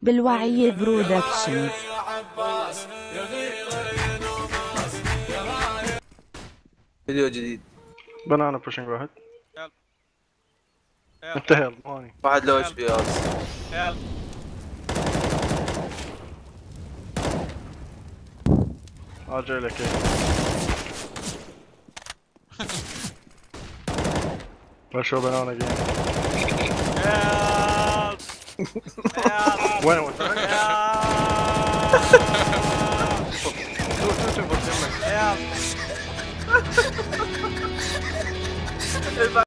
بالوعي برودكشن. فيديو جديد. بنانا بوشنج واحد. يلا انتهى الماني. واحد لو اتش بي ار. يلا جاي لك ايه. شو بنانا جيم. يلا يلا وين هو؟ يلا